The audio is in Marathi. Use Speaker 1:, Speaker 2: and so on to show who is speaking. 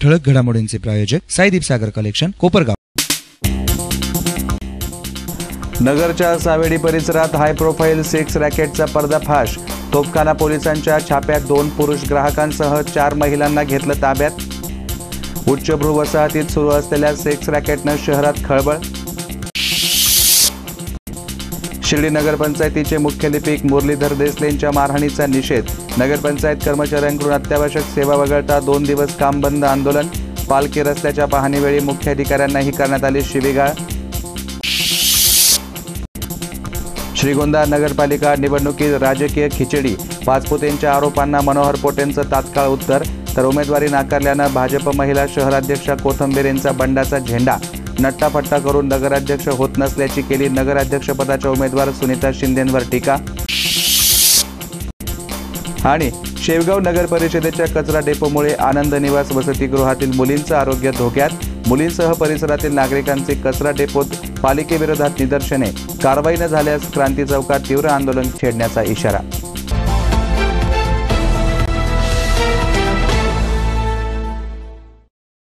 Speaker 1: ठळक घडामोडींचे प्रायोजक साईदीप सागर कलेक्शन, कोपरगाव.
Speaker 2: नगरच्या सावेडी परिसरात हाय प्रोफाईल सेक्स रॅकेटचा पर्दाफाश. तोफखाना पोलिसांच्या छाप्यात 2 पुरुष ग्राहकांसह 4 महिलांना घेतलं ताब्यात. उच्चभ्रू वसाहतीत सुरू असलेल्या सेक्स रॅकेटनं शहरात खळबळ. शिर्डी नगरपंचायतीचे मुख्य लिपिक मुरलीधर देसलेंच्या मारहाणीचा निषेध. नगरपंचायत कर्मचाऱ्यांकडून अत्यावश्यक सेवा वगळता 2 दिवस काम बंद आंदोलन. पालखी रस्त्याच्या पाहणीवेळी मुख्याधिकाऱ्यांनाही करण्यात आली शिवीगाळ. श्रीगोंदा नगरपालिका निवडणुकीत राजकीय खिचडी. पाचपुतेंच्या आरोपांना मनोहर पोटेंचं तात्काळ उत्तर, तर उमेदवारी नाकारल्यानं भाजप महिला शहराध्यक्षा कोथंबीर यांचा बंडाचा झेंडा. नट्टाफट्टा करून नगराध्यक्ष होत नसल्याची केली नगराध्यक्षपदाच्या उमेदवार सुनीता शिंदेंवर टीका. आणि शेवगाव नगर परिषदेच्या कचरा डेपोमुळे आनंद निवास वसतिगृहातील मुलींचं आरोग्य धोक्यात. मुलींसह परिसरातील नागरिकांचे कचरा डेपोत पालिकेविरोधात निदर्शने. कारवाई न झाल्यास क्रांती चौकात तीव्र आंदोलन छेडण्याचा इशारा.